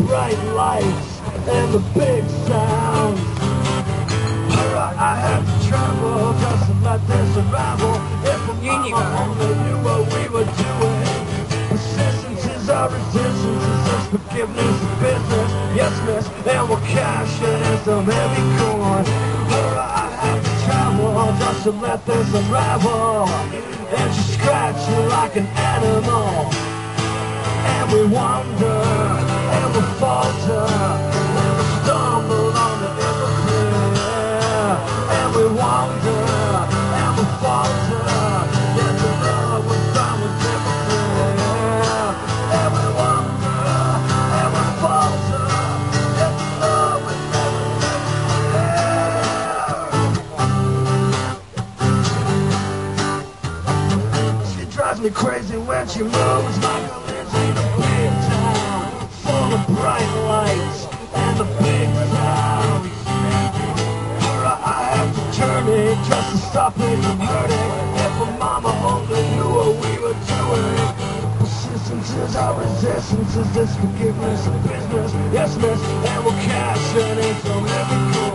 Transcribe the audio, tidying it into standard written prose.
bright lights and the big sounds. I have to travel just to let this unravel. If Mama only knew what we were doing. Persistence is our resistance, is this forgiveness of business? Yes, miss, and we'll cash it in some heavy coin. I have to travel just to let this unravel. And she scratched me like an animal. And we wander, and we falter, and we stumble on the hypocrite. And we wander, and we falter, yet the love was found with hypocrite. And we wander, and we falter, yet the love was found with hypocrite. She drives me crazy when she moves like a in a big town, full of bright lights and the big sounds. I have to turn it just to stop it from hurting. If a mama only knew what we were doing. Persistence is our resistance, is this forgiveness of business? Yes, miss, and we'll cash it in some heavy coin.